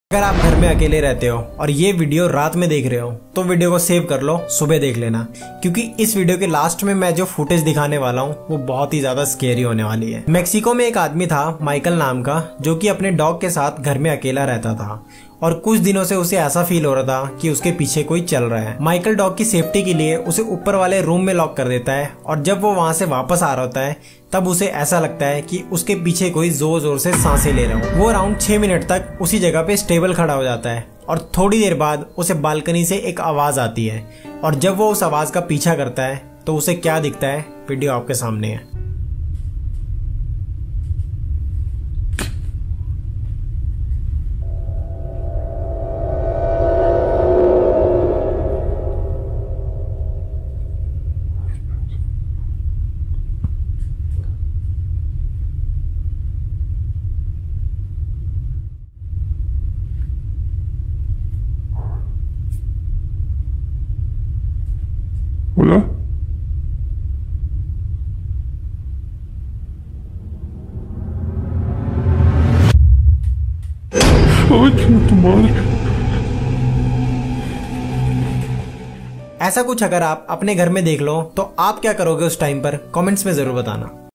अगर आप घर में अकेले रहते हो और ये वीडियो रात में देख रहे हो तो वीडियो को सेव कर लो, सुबह देख लेना, क्योंकि इस वीडियो के लास्ट में मैं जो फुटेज दिखाने वाला हूँ वो बहुत ही ज्यादा स्केरी होने वाली है। मेक्सिको में एक आदमी था माइकल नाम का, जो कि अपने डॉग के साथ घर में अकेला रहता था और कुछ दिनों से उसे ऐसा फील हो रहा था कि उसके पीछे कोई चल रहा है। माइकल डॉग की सेफ्टी के लिए उसे ऊपर वाले रूम में लॉक कर देता है और जब वो वहां से वापस आ रहा होता है तब उसे ऐसा लगता है कि उसके पीछे कोई जोर जोर से सांसें ले रहा हो। वो अराउंड 6 मिनट तक उसी जगह पे स्टेबल खड़ा हो जाता है और थोड़ी देर बाद उसे बालकनी से एक आवाज आती है और जब वो उस आवाज का पीछा करता है तो उसे क्या दिखता है, वीडियो आपके सामने है। Hola. Ay, chinga tu madre. ऐसा कुछ अगर आप अपने घर में देख लो तो आप क्या करोगे उस टाइम पर, कमेंट्स में जरूर बताना।